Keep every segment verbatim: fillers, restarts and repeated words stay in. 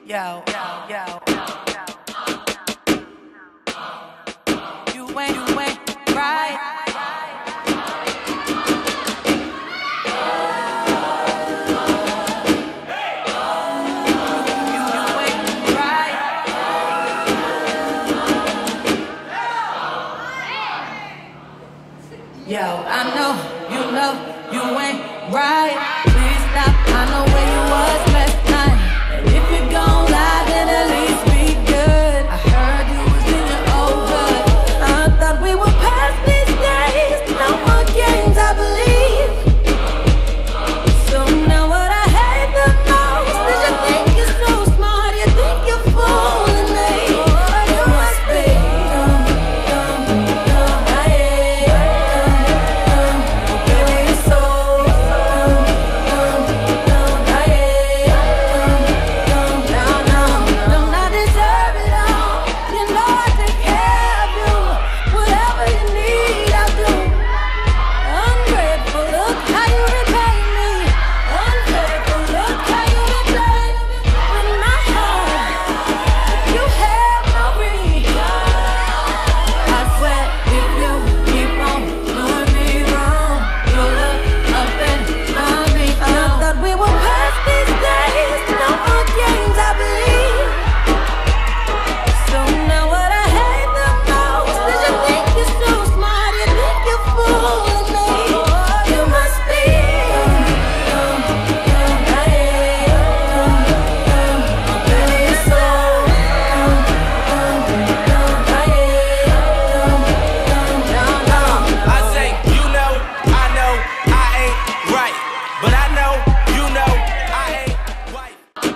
Yo, yo, yo, you ain't, you ain't right. You, you ain't right. Yo, I know, you know, you ain't right. Please stop, I know where you was last night. And if you're gon' lie, then at least be good. I heard you was in your old hood. I thought we were past these days. No more games, I believe. So now what I hate the most is you think you're so smart, you think you're fooling me. You must be dumb, dumb, dumb. I hate dumb, dumb. Baby, you're so dumb, dumb, dumb. I hate dumb, dumb. No, no, don't I deserve it all? You know I take care of you. Whatever you need, I'll do. Ungrateful, look how you repay me. Ungrateful, look how you repay me. With my heart, you have no reason. I swear, if you keep on doing me wrong, you'll look up and find me. I thought we were past these days. No more games, I believe. So now what I hate the most is you think you're so smart, you think you're fooling me. You must be dumb, dumb, dumb. I hate dumb, dumb. Baby, you're so dumb, dumb, dumb. I hate dumb, dumb, dumb, dumb. I say, you know, I know, I ain't right. But I know, you know, I ain't right.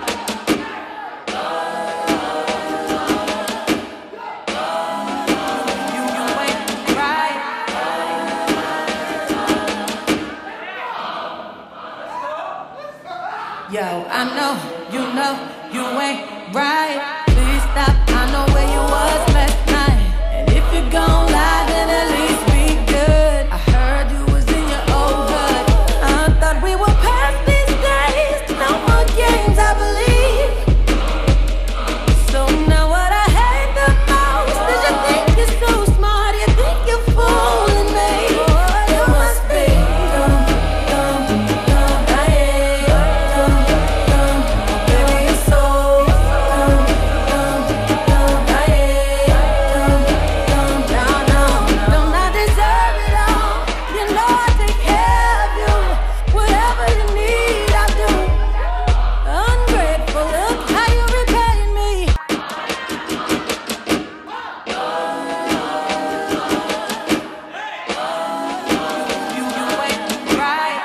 You, you ain't right. Yo, I know, you know, you ain't right. Please stop, I know where you was last night. And if you're gon' lie, then at least be good. I heard you was in your old hood. I thought we were past these days. No more games, I believe. So now what I hate the most is you think you're so smart, you think you're fooling me. You must be dumb, dumb, dumb. I hate dumb, dumb. Baby, you're so dumb, dumb, dumb. I hate dumb, dumb, dumb, dumb. Don't I deserve it all? You know I take care of you. Whatever you need, I'll do. Ungrateful, look how you repay me. You, you ain't right.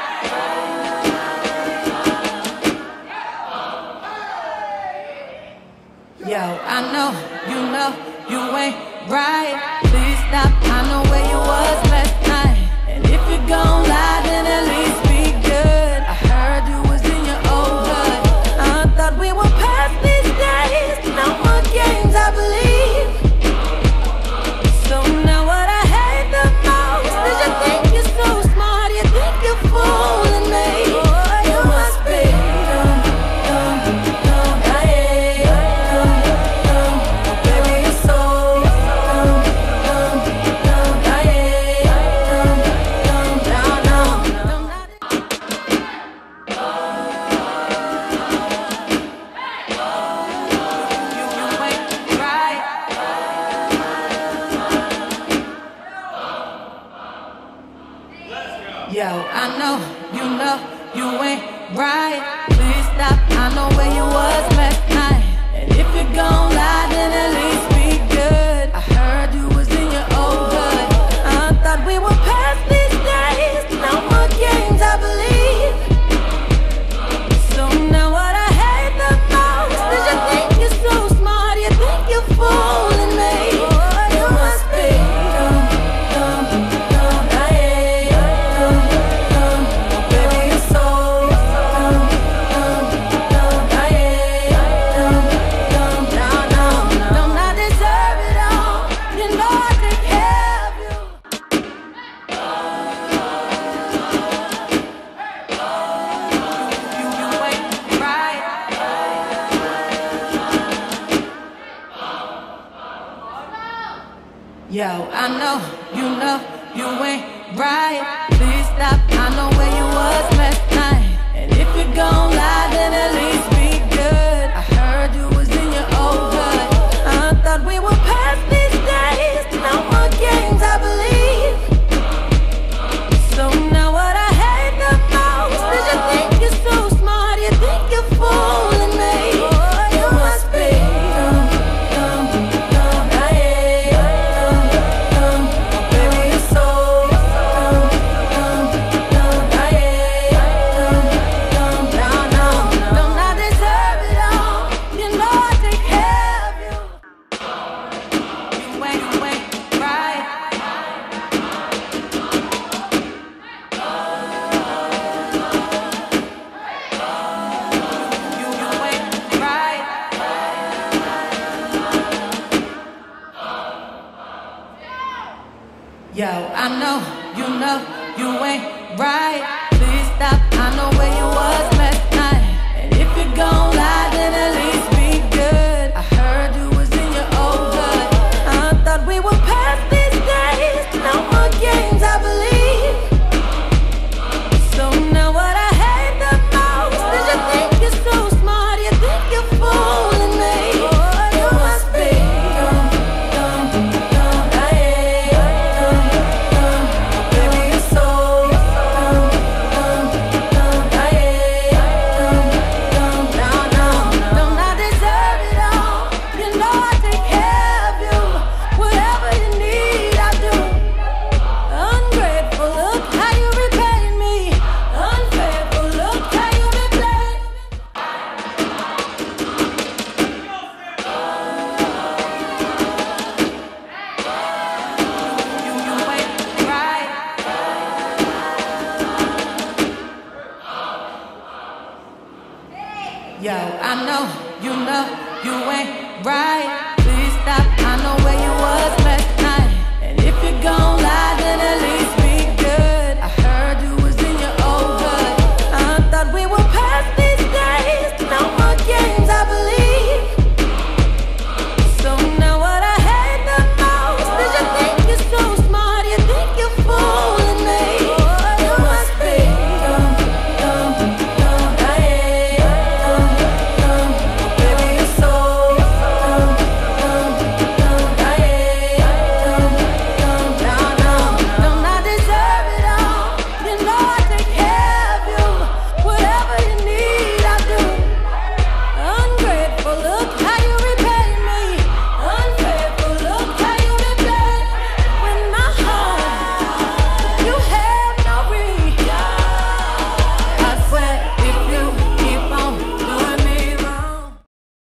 Yo, I know, you know, you ain't right. Please stop, I know where you was last night. And if you're gon' lie, then at least be good. I heard you was in your old hood. I thought we were past these days. No more games, I believe. So now what I hate the most is you think you're so smart, you think you're fooling me. You must be dumb, dumb, dumb. I hate dumb, dumb. Baby, you're so dumb, dumb, dumb. I hate dumb, dumb, dumb, dumb. You, you ain't right. Yo, I know, you know, you ain't right. Please stop, I know where you was last night. And if you're gon' lie, then at least be good. I heard you was in your old hood. I thought we were past these days. No more games, I believe. So now what I hate the most is you think you're so smart, you think you're fooling me. You must be dumb, dumb, dumb. I hate dumb, dumb. Baby, you're so dumb, dumb, dumb. I hate Yo, I know, you know, you ain't right. Please stop, I know where you was last night. And if you're gon' lie, then at least be good. I heard you was in your old hood. I thought we were past these days. No more games, I believe. So now what I hate the most is you think you're so smart, you think you're fooling me. You must be dumb, dumb, dumb. I hate dumb, dumb. Baby, you're so dumb, dumb, dumb. I hate dumb, dumb. No, no, don't I deserve it all? You know I take care of you. You ain't, you ain't right. You, you ain't right. Yo, I know, you know, you ain't right. Please stop, I know where you was last night. And if you're gon' lie, then at least be good. I heard you was in your old hood. I thought we were past these days. No more games, I believe. So now what I hate the most is you think you're so smart, you think you're fooling me. You must be dumb, dumb, dumb. I hate dumb, dumb. Baby, you're so dumb, dumb, dumb. I hate dumb, dumb. No, no, don't I deserve it all? You know I take care of you. Whatever you need, I do. Ungrateful, look how you repaying me. Unfaithful, look how you been playing. You, you ain't right. Yo, I know, you know, you ain't right. Please stop, I know where you was